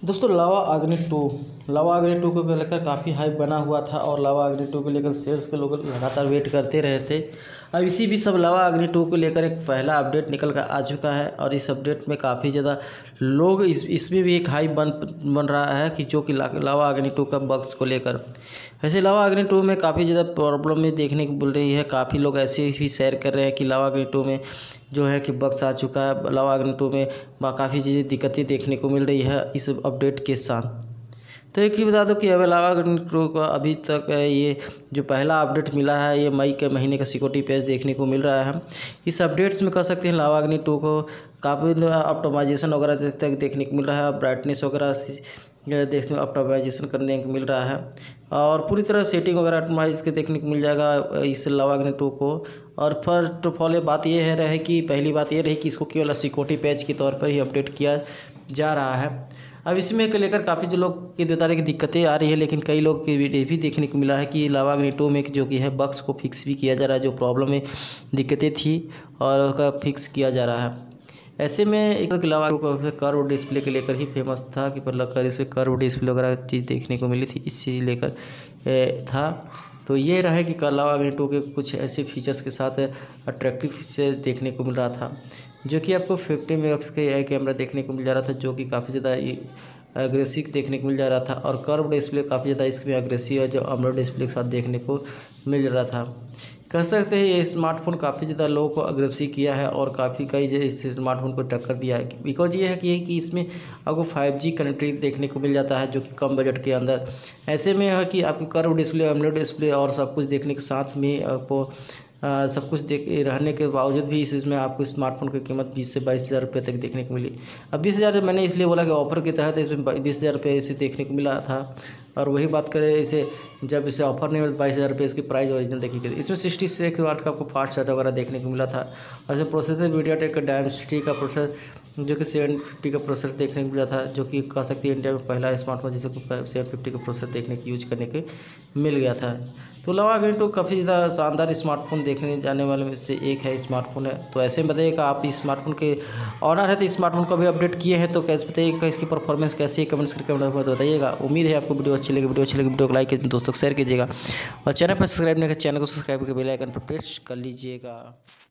दोस्तों लावा अग्नि 2 को लेकर काफ़ी हाइप बना हुआ था और लावा अग्नि 2 को लेकर सेल्स के लोग लगातार वेट करते रहे थे। अब इसी बीच सब लावा अग्नि 2 को लेकर एक पहला अपडेट निकल कर आ चुका है और इस अपडेट में काफ़ी ज़्यादा लोग इसमें भी एक हाइप बन रहा है कि जो कि लावा अग्नि 2 का बग्स को लेकर। वैसे लावा अग्नि 2 में काफ़ी ज़्यादा प्रॉब्लम में देखने को मिल रही है। काफ़ी लोग ऐसे भी शेयर कर रहे हैं कि लावा अग्नि 2 में जो है कि बग्स आ चुका है। लावा अग्नि 2 में काफ़ी चीज़ें दिक्कतें देखने को मिल रही है इस अपडेट के साथ। तो एक चीज़ बता दो कि अब लावा अग्नि 2 का अभी तक ये जो पहला अपडेट मिला है ये मई के महीने का सिक्योरिटी पैच देखने को मिल रहा है। इस अपडेट्स में कह सकते हैं लावा अग्नि 2 को काफ़ी ऑप्टिमाइजेशन वगैरह तक देखने को मिल रहा है। ब्राइटनेस वगैरह देखने में ऑप्टिमाइजेशन करने को मिल रहा है और पूरी तरह सेटिंग वगैरह ऑप्टिमाइज के देखने को मिल जाएगा इस लावा अग्नि 2 को। और फर्स्ट ऑफ ऑल बात ये है कि पहली बात ये रही कि इसको केवल सिक्योरिटी पैच के तौर पर ही अपडेट किया जा रहा है। अब इसमें को लेकर काफ़ी जो लोग की तरह की दिक्कतें आ रही है, लेकिन कई लोग के वीडियो भी देखने को मिला है कि लावा अग्नि 2 में जो कि है बग्स को फिक्स भी किया जा रहा है, जो प्रॉब्लम में दिक्कतें थी और उसका फिक्स किया जा रहा है। ऐसे में एक लावा कर्व डिस्प्ले के लेकर ही फेमस था कि पर इस पर कर्व डिस्प्ले वगैरह चीज़ देखने को मिली थी, इस चीज़ लेकर था। तो ये रहा कि लावा अग्नि 2 के कुछ ऐसे फीचर्स के साथ अट्रैक्टिव फीचर देखने को मिल रहा था, जो कि आपको 50 मेगापिक्सल का AI कैमरा देखने को मिल जा रहा था, जो कि काफ़ी ज़्यादा अग्रेसिव देखने को मिल जा रहा था। और कर्व डिस्प्ले काफ़ी ज़्यादा इसमें अग्रेसिव है, जो AMOLED डिस्प्ले के साथ देखने को मिल रहा था। कह सकते हैं ये स्मार्टफोन काफ़ी ज़्यादा लोगों को अग्रेसिव किया है और काफ़ी कई इस स्मार्टफोन को टक्कर दिया है। बिकॉज ये है कि इसमें आपको 5G कनेक्टिविटी देखने को मिल जाता है, जो कि कम बजट के अंदर। ऐसे में है कि आपको कर्व डिस्प्ले, AMOLED डिस्प्ले और सब कुछ देखने के साथ में आपको सब कुछ रहने के बावजूद भी इसमें आपको स्मार्टफोन की कीमत 20 से 22 हज़ार रुपये तक देखने को मिली। अब 20 हज़ार मैंने इसलिए बोला कि ऑफ़र के तहत इसमें 20 हज़ार रुपये इसे देखने को मिला था। और वही बात करें इसे जब इसे ऑफर नहीं मिला 22 हज़ार रुपये इसकी प्राइस ओरिजिनल देखी गई। इसमें 66 वाट का आपको फास्ट चार्ज वगैरह देखने को मिला था और इसमें प्रोसेसर मीडियाटेक का डायमेंसिटी का प्रोसेसर जो कि 750 का प्रोसेसर देखने को मिला था, जो कि कह सकती है इंडिया में पहला स्मार्टफोन जिसे 750 का प्रोसेसर देखने की यूज करने के मिल गया था। तो लावा अग्नि 2 काफ़ी ज़्यादा शानदार स्मार्टफोन देखने जाने वाले में से एक है स्मार्टफोन है। तो ऐसे में बताइएगा आप इस स्मार्टफोन के ऑनर है तो स्मार्टफोन को भी अपडेट किए हैं, तो कैसे बताइएगा इसकी परफॉर्मेंस कैसी है, कमेंट्स करके बताइएगा। उम्मीद है आपको वीडियो अच्छी लगी। वीडियो को लाइक कीजिए, दोस्तों को शेयर कीजिएगा और चैनल पर सब्सक्राइब नहीं किया चैनल को सब्सक्राइब करके बेल आइकन पर प्रेस कर लीजिएगा।